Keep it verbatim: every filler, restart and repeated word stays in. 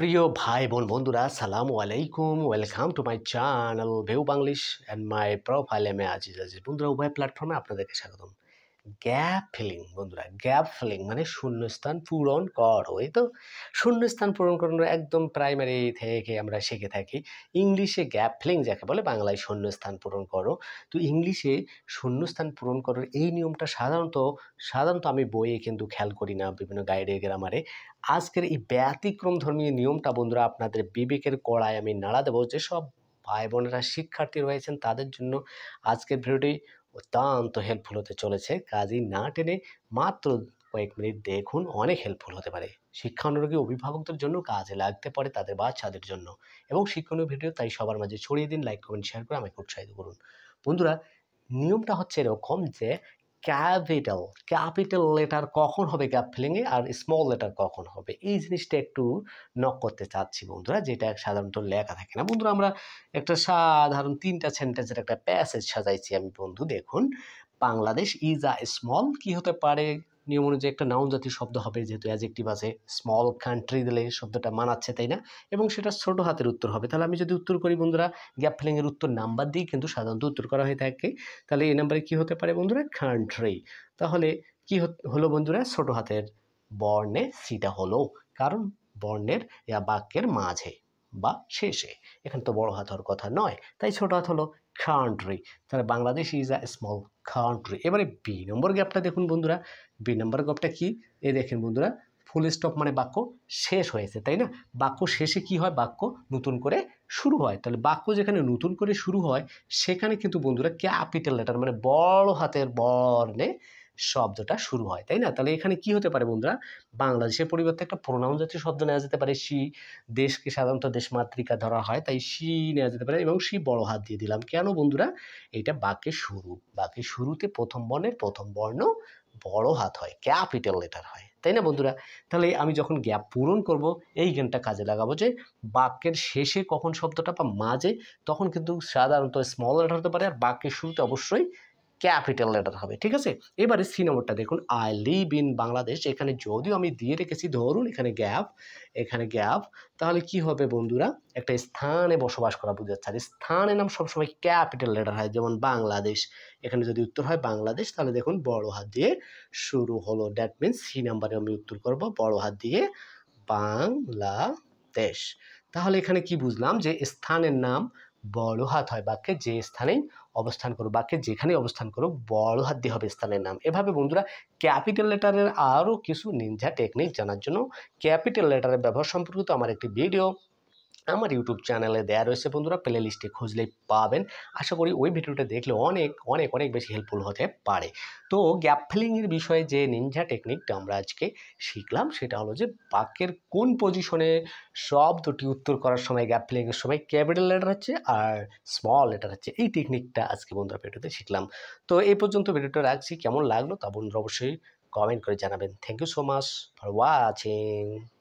প্রিয় ভাই বোন বন্ধুরা সালামু আলাইকুম welcome to my channel view Banglish and my profile M A Aziz Aziz বন্ধুরা উভয় প্ল্যাটফর্মে আপনাদেরকে স্বাগতম। গ্যাপ ফিলিং বন্ধুরা, গ্যাপ ফিলিং মানে শূন্যস্থান পূরণ করো। এই তো শূন্যস্থান পূরণ করানো একদম প্রাইমারি থেকে আমরা শিখে থাকি। ইংলিশে গ্যাপ ফিলিং যাকে বলে, বাংলায় শূন্যস্থান পূরণ করো। তো ইংলিশে শূন্যস্থান পূরণ করার এই নিয়মটা সাধারণত সাধারণত আমি বইয়ে কিন্তু খেয়াল করি না, বিভিন্ন গাইডে গ্রামারে। আজকের এই ব্যতিক্রম ধর্মীয় নিয়মটা বন্ধুরা আপনাদের বিবেকের কড়ায় আমি নাড়া দেবো। যেসব ভাই বোনেরা শিক্ষার্থী রয়েছেন তাদের জন্য আজকের ভিডিওটি অত্যন্ত হেল্পফুল হতে চলেছে। কাজেই না টেনে মাত্র কয়েক মিনিট দেখুন, অনেক হেল্পফুল হতে পারে। শিক্ষা অনুরাগী অভিভাবকদের জন্য কাজে লাগতে পারে, তাদের বাচ্চাদের জন্য। এবং শিক্ষণীয় ভিডিও তাই সবার মাঝে ছড়িয়ে দিন, লাইক কমেন্ট শেয়ার করে আমাকে উৎসাহিত করুন। বন্ধুরা, নিয়মটা হচ্ছে এরকম যে ক্যাপিটাল ক্যাপিটাল লেটার কখন হবে গ্যাপ ফিলিংয়ে, আর স্মল লেটার কখন হবে, এই জিনিসটা একটু নক করতে চাচ্ছি বন্ধুরা, যেটা সাধারণত লেখা থাকে না। বন্ধুরা, আমরা একটা সাধারণ তিনটা সেন্টেন্সের একটা প্যাসেজ সাজাইছি আমি। বন্ধু দেখুন, বাংলাদেশ ইজ আ স্মল, কি হতে পারে নিয়ম অনুযায়ী একটা নাউন জাতীয় শব্দ হবে, যেহেতু অ্যাডজেক্টিভ আছে। স্মল কান্ট্রি দিলে শব্দটা মানাচ্ছে, তাই না? এবং সেটা ছোট হাতের উত্তর হবে। তাহলে আমি যদি উত্তর করি বন্ধুরা, গ্যাপ ফিলিংয়ের উত্তর নাম্বার দিয়ে কিন্তু সাধারণত উত্তর করা হয়ে থাকে। তাহলে এই নাম্বারে কি হতে পারে বন্ধুরা? কান্ট্রি। তাহলে কি হলো বন্ধুরা? ছোট হাতের বর্ণে সিটা হলো, কারণ বর্ণের ইয়া বাক্যের মাঝে বা শেষে, এখানে তো বড় হাত হওয়ার কথা নয়, তাই ছোট হাত হলো কান্ট্রি। তাহলে Bangladesh is a small country. এবারে বি নম্বর গ্যাপটা দেখুন বন্ধুরা। বি নম্বর গ্যাপটা কি? এ দেখেন বন্ধুরা, ফুল স্টপ মানে বাক্য শেষ হয়েছে, তাই না? বাক্য শেষে কি হয়? বাক্য নতুন করে শুরু হয়। তাহলে বাক্য যেখানে নতুন করে শুরু হয় সেখানে কিন্তু বন্ধুরা ক্যাপিটাল লেটার মানে বড় হাতের বর্ণে শব্দটা শুরু হয়, তাই না? তাহলে এখানে কি হতে পারে বন্ধুরা? বাংলাদেশের পরিবর্তে একটা প্রোনাউন জাতীয় শব্দ নেওয়া যেতে পারে। সি, দেশকে সাধারণত দেশমাতৃকা ধরা হয়, তাই সি নেওয়া যেতে পারে, এবং সি বড় হাত দিয়ে দিলাম। কেন বন্ধুরা? এটা বাক্যের শুরু, বাক্যের শুরুতে প্রথম বর্ণের প্রথম বর্ণ বড় হাত হয়, ক্যাপিটাল লেটার হয়, তাই না বন্ধুরা? তাহলে আমি যখন গ্যাপ পূরণ করব এই জ্ঞানটা কাজে লাগাবো, যে বাক্যের শেষে কখন শব্দটা বা মাঝে, তখন কিন্তু সাধারণত স্মল লেটার হতে পারে, আর বাক্যের শুরুতে অবশ্যই ক্যাপিটাল লেটার হবে। ঠিক আছে? এবারে সি নম্বরটা দেখুন, আই লিভ ইন বাংলাদেশ। এখানে যদিও আমি দিয়ে রেখেছি, ধরুন এখানে গ্যাপ, এখানে গ্যাপ, তাহলে কি হবে বন্ধুরা? একটা স্থানে বসবাস করা বোঝাচ্ছে, আর স্থানের নাম সবসময় ক্যাপিটাল লেটার হয়, যেমন বাংলাদেশ। এখানে যদি উত্তর হয় বাংলাদেশ, তাহলে দেখুন বড় হাত দিয়ে শুরু হলো। দ্যাট মিনস সি নাম্বারে আমি উত্তর করব বড় হাত দিয়ে বাংলাদেশ। তাহলে এখানে কি বুঝলাম? যে স্থানের নাম বড় হাত হয় বাক্যে যে স্থানেই অবস্থান করুক, বাক্যে যেখানে অবস্থান করুক বড় হাত দিয়ে হবে স্থানের নাম। এভাবে বন্ধুরা ক্যাপিটাল লেটারের আরও কিছু নিনজা টেকনিক জানার জন্য ক্যাপিটাল লেটারের ব্যবহার সম্পর্কিত আমার একটি ভিডিও আমার ইউটিউব চ্যানেলে দেওয়া রয়েছে বন্ধুরা, প্লে লিস্টে খুঁজলেই পাবেন। আশা করি ওই ভিডিওটা দেখলে অনেক অনেক অনেক বেশি হেল্পফুল হতে পারে। তো গ্যাপ ফিলিংয়ের বিষয়ে যে নিনজা টেকনিকটা আমরা আজকে শিখলাম সেটা হলো যে বাক্যের কোন পজিশনে শব্দটি উত্তর করার সময় গ্যাপ ফিলিংয়ের সময় ক্যাপিটাল লেটার হচ্ছে আর স্মল লেটার হচ্ছে, এই টেকনিকটা আজকে বন্ধুরা ভিডিওতে শিখলাম। তো এই পর্যন্ত ভিডিওটা রাখছি, কেমন লাগলো তা বন্ধুরা অবশ্যই কমেন্ট করে জানাবেন। Thank you so much for watching.